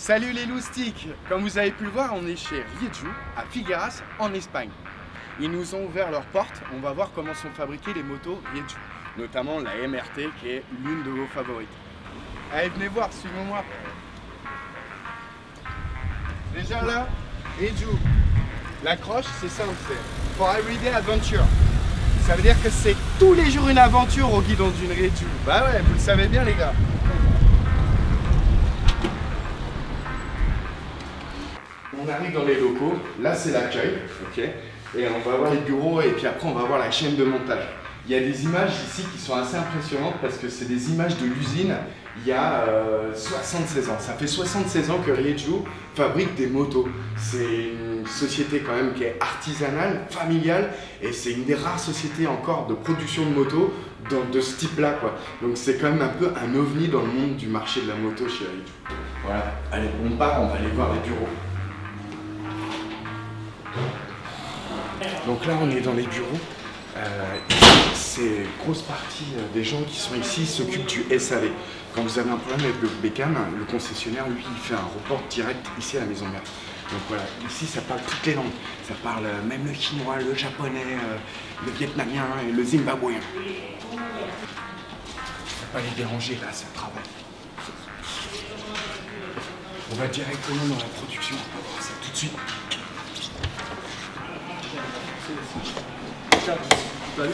Salut les loustiques! Comme vous avez pu le voir, on est chez Rieju à Figueras en Espagne. Ils nous ont ouvert leurs portes, on va voir comment sont fabriquées les motos Rieju, notamment la MRT qui est l'une de vos favorites. Allez, venez voir, suivez-moi. Déjà là, Rieju. L'accroche, c'est simple, c'est For Everyday Adventure. Ça veut dire que c'est tous les jours une aventure au guidon d'une Rieju. Bah ouais, vous le savez bien les gars. On arrive dans les locaux, là c'est l'accueil, ok, et on va voir les bureaux et puis après on va voir la chaîne de montage. Il y a des images ici qui sont assez impressionnantes parce que c'est des images de l'usine il y a 76 ans. Ça fait 76 ans que Rieju fabrique des motos. C'est une société quand même qui est artisanale, familiale, et c'est une des rares sociétés encore de production de motos de ce type-là, quoi. Donc c'est quand même un peu un ovni dans le monde du marché de la moto chez Rieju. Voilà, allez, on part, on va aller voir les bureaux. Donc là on est dans les bureaux, c'est grosse partie des gens qui sont ici s'occupent du SAV. Quand vous avez un problème avec le bécane, le concessionnaire lui il fait un report direct ici à la maison mère. Donc voilà, ici ça parle toutes les langues, ça parle même le chinois, le japonais, le vietnamien et le zimbabwéen. Je ne vais pas les déranger là, ça travaille. On va directement dans la production, on va voir ça tout de suite. Salut.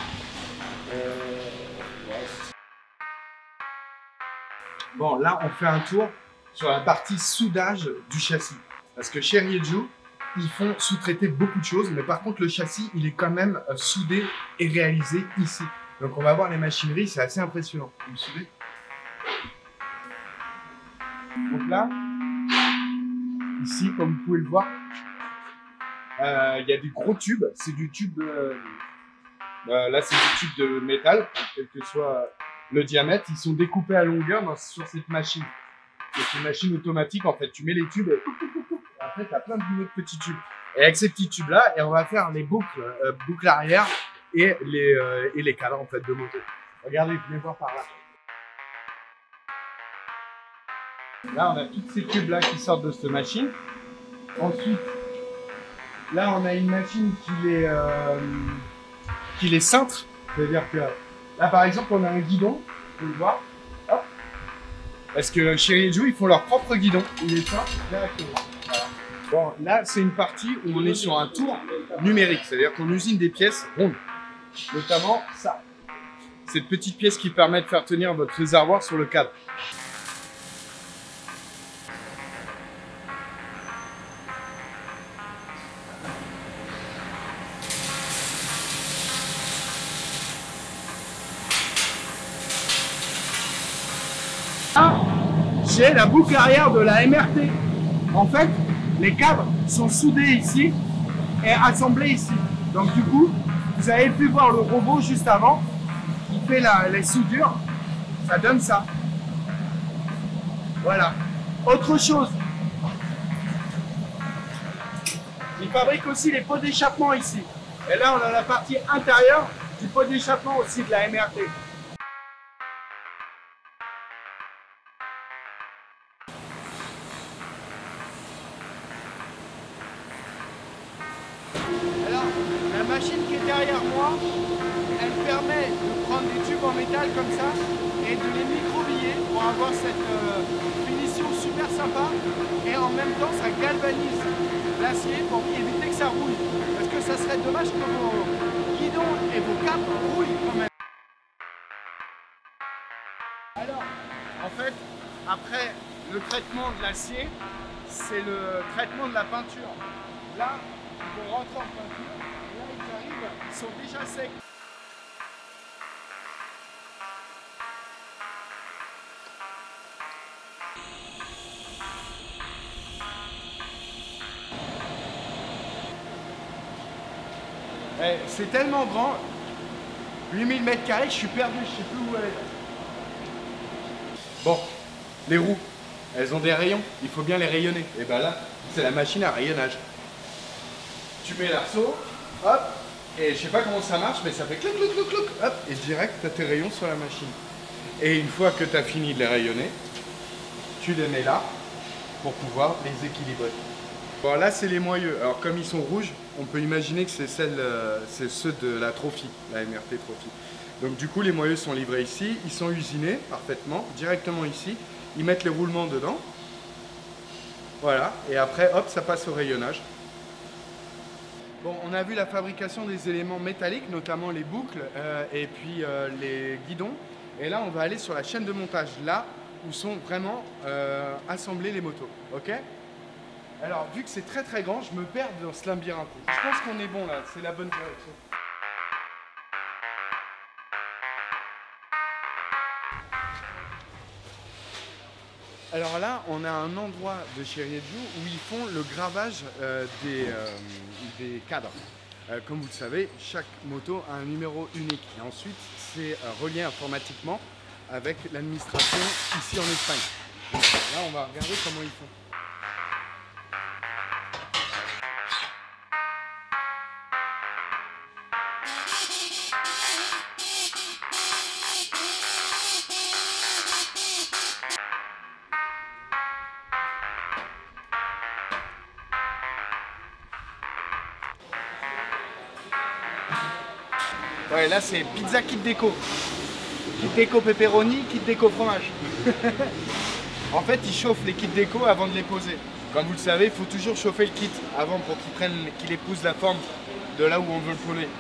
Bon, là, on fait un tour sur la partie soudage du châssis. Parce que chez Rieju, ils font sous-traiter beaucoup de choses, mais par contre, le châssis, il est quand même soudé et réalisé ici. Donc, on va voir les machineries, c'est assez impressionnant. Vous me suivez? Donc là, ici, comme vous pouvez le voir, il y a des gros tubes, c'est du tube, là c'est du tube de métal, quel que soit le diamètre, ils sont découpés à longueur sur cette machine. C'est une machine automatique en fait, tu mets les tubes et après tu as plein de petits tubes. Et avec ces petits tubes là, et on va faire les boucles arrière et les cadres en fait de moto. Regardez, venez voir par là. Là on a tous ces tubes là qui sortent de cette machine. Ensuite, là, on a une machine qui les cintre. C'est-à-dire que là, par exemple, on a un guidon. Vous pouvez le voir. Hop. Parce que chez Rieju, ils font leur propre guidon. Ils les cintrent directement. Voilà. Bon, là, c'est une partie où on est sur un tour numérique. C'est-à-dire qu'on usine des pièces rondes. Notamment ça. Cette petite pièce qui permet de faire tenir votre réservoir sur le cadre. J'ai la boucle arrière de la MRT. En fait, les câbles sont soudés ici et assemblés ici. Donc du coup, vous avez pu voir le robot juste avant qui fait les soudures. Ça donne ça. Voilà. Autre chose. Ils fabriquent aussi les pots d'échappement ici. Et là, on a la partie intérieure du pot d'échappement aussi de la MRT. Alors, la machine qui est derrière moi, elle permet de prendre des tubes en métal comme ça et de les microbiller pour avoir cette finition super sympa, et en même temps ça galvanise l'acier pour éviter que ça rouille, parce que ça serait dommage que vos guidons et vos câbles rouillent quand même. Alors, en fait, après le traitement de l'acier, c'est le traitement de la peinture. Là, ils vont rentrer en peinture, et là ils arrivent, ils sont déjà secs. C'est tellement grand, 8000 mètres carrés, je suis perdu, je sais plus où aller. Bon, les roues, elles ont des rayons, il faut bien les rayonner. Et ben là, c'est la machine à rayonnage. Tu mets l'arceau, hop, et je sais pas comment ça marche, mais ça fait clouc, clouc, clouc, clouc, hop, et direct, tu as tes rayons sur la machine. Et une fois que tu as fini de les rayonner, tu les mets là, pour pouvoir les équilibrer. Bon, là c'est les moyeux. Alors comme ils sont rouges, on peut imaginer que c'est ceux de la Trophy, la MRT Trophy. Donc du coup les moyeux sont livrés ici, ils sont usinés parfaitement, directement ici. Ils mettent les roulements dedans. Voilà, et après hop, ça passe au rayonnage. Bon, on a vu la fabrication des éléments métalliques, notamment les boucles et puis les guidons. Et là on va aller sur la chaîne de montage, là où sont vraiment assemblées les motos. Ok ? Alors, vu que c'est très très grand, je me perds dans ce labyrinthe. Je pense qu'on est bon là, c'est la bonne direction. Alors là, on a un endroit de chez Rieju où ils font le gravage des cadres. Comme vous le savez, chaque moto a un numéro unique. Et ensuite, c'est relié informatiquement avec l'administration ici en Espagne. Donc, là, on va regarder comment ils font. Ouais, là c'est pizza kit déco. Kit déco pepperoni, kit déco fromage. En fait, ils chauffent les kits déco avant de les poser. Comme vous le savez, il faut toujours chauffer le kit avant pour qu'il épouse la forme de là où on veut le poler.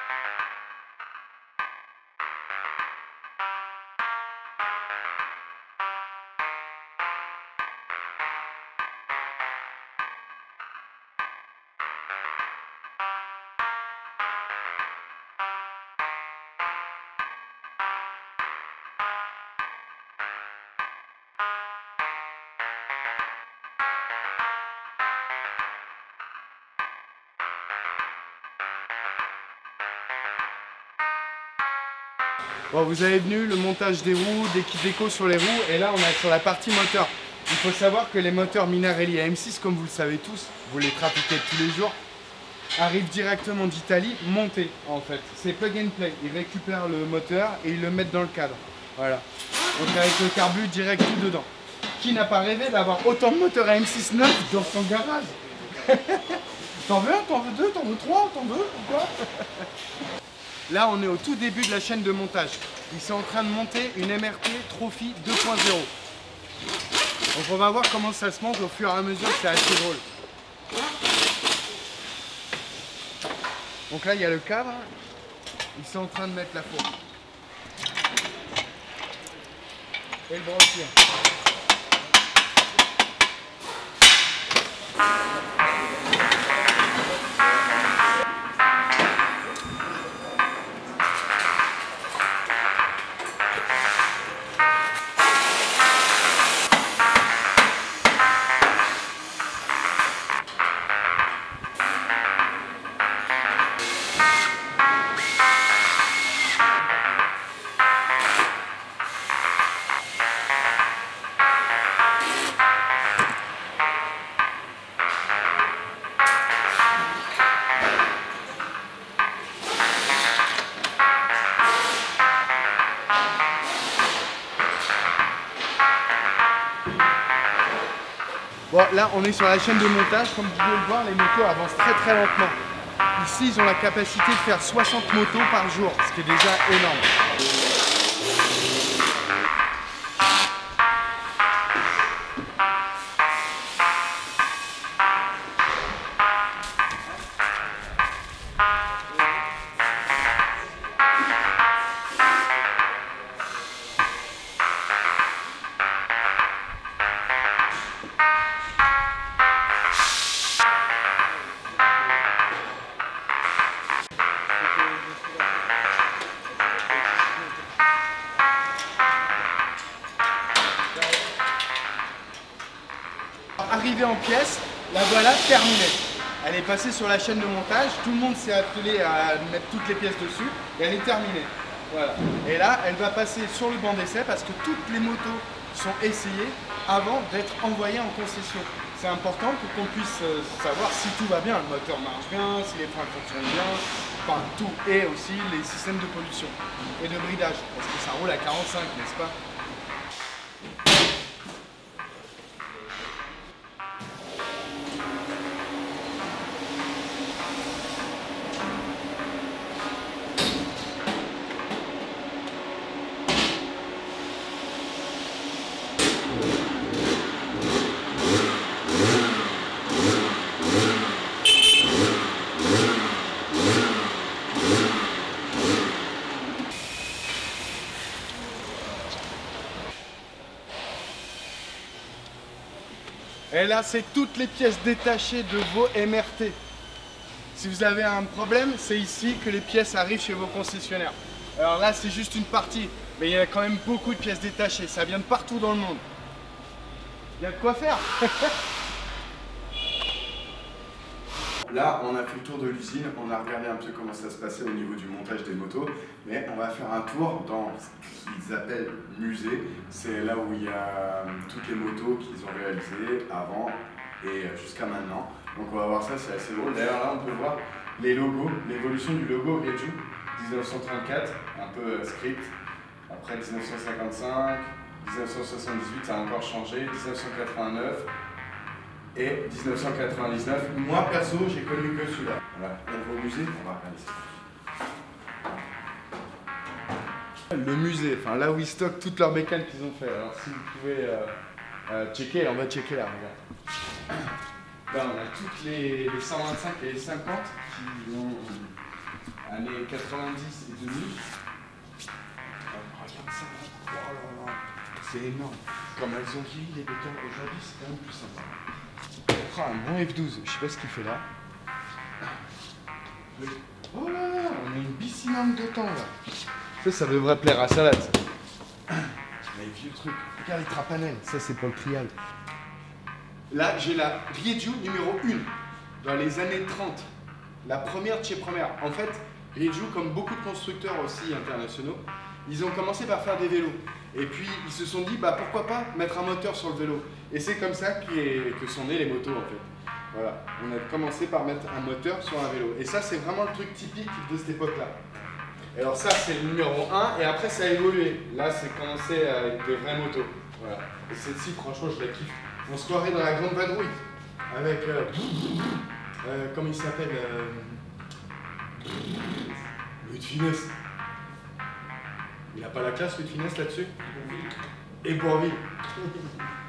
Bon, vous avez vu le montage des roues, des kits déco sur les roues, et là on est sur la partie moteur. Il faut savoir que les moteurs Minarelli AM6, comme vous le savez tous, vous les trafiquez tous les jours, arrivent directement d'Italie, montés en fait. C'est plug and play, ils récupèrent le moteur et ils le mettent dans le cadre. Voilà. Donc avec le carbu direct tout dedans. Qui n'a pas rêvé d'avoir autant de moteurs AM6 neufs dans son garage? T'en veux un, t'en veux deux, t'en veux trois, t'en veux? Pourquoi? Là, on est au tout début de la chaîne de montage. Ils sont en train de monter une MRT Trophy 2.0. Donc on va voir comment ça se monte au fur et à mesure, c'est assez drôle. Donc là, il y a le cadre. Ils sont en train de mettre la fourche. Et le brossier. Bon, là, on est sur la chaîne de montage. Comme vous pouvez le voir, les motos avancent très très lentement. Ici, ils ont la capacité de faire 60 motos par jour, ce qui est déjà énorme. Arrivée en pièce, la voilà terminée. Elle est passée sur la chaîne de montage, tout le monde s'est attelé à mettre toutes les pièces dessus et elle est terminée. Voilà. Et là, elle va passer sur le banc d'essai parce que toutes les motos sont essayées avant d'être envoyées en concession. C'est important pour qu'on puisse savoir si tout va bien, le moteur marche bien, si les freins fonctionnent bien, enfin tout, et aussi les systèmes de pollution et de bridage, parce que ça roule à 45, n'est-ce pas? Et là, c'est toutes les pièces détachées de vos MRT. Si vous avez un problème, c'est ici que les pièces arrivent chez vos concessionnaires. Alors là, c'est juste une partie, mais il y a quand même beaucoup de pièces détachées. Ça vient de partout dans le monde. Il y a de quoi faire. Là, on a fait le tour de l'usine, on a regardé un peu comment ça se passait au niveau du montage des motos, mais on va faire un tour dans ce qu'ils appellent musée. C'est là où il y a toutes les motos qu'ils ont réalisées avant et jusqu'à maintenant. Donc on va voir ça, c'est assez drôle. D'ailleurs là, on peut voir les logos, l'évolution du logo Riju, 1934, un peu script. Après 1955, 1978, ça a encore changé, 1989. Et 1999, moi perso, j'ai connu que celui-là. Voilà, on va au musée, on va regarder ça. Le musée, enfin là où ils stockent toutes leurs bécanes qu'ils ont fait. Alors si vous pouvez checker, on va checker là, regarde. Là on a toutes les 125 et les 50 qui ont années 90 et 2000. Regarde ça, oh là là, c'est énorme. Comme elles ont vieilli les bécanes aujourd'hui, c'est quand même plus sympa. Ah, un bon F12, je sais pas ce qu'il fait là. Oh là là, on a une piscine de temps là. Ça devrait plaire à Salade. Les vieux trucs. Regarde les trapanels, ça c'est pas le trial. Là, j'ai la Riju numéro 1, dans les années 30. La première de chez Première. En fait, Riju, comme beaucoup de constructeurs aussi internationaux, ils ont commencé par faire des vélos. Et puis, ils se sont dit, bah pourquoi pas mettre un moteur sur le vélo. Et c'est comme ça que sont nées les motos en fait. Voilà, on a commencé par mettre un moteur sur un vélo. Et ça, c'est vraiment le truc typique de cette époque-là. Alors ça, c'est le numéro 1, et après, ça a évolué. Là, c'est commencé avec des vraies motos. Voilà. Et celle-ci, franchement, je la kiffe. On se croirait dans la grande vadrouille. Avec, comment il s'appelle Louis de Funès. Il n'a pas la classe, Louis de Funès, là-dessus. Et Bourvil.